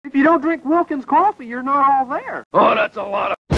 If you don't drink Wilkins coffee, you're not all there. Oh, that's a lot of...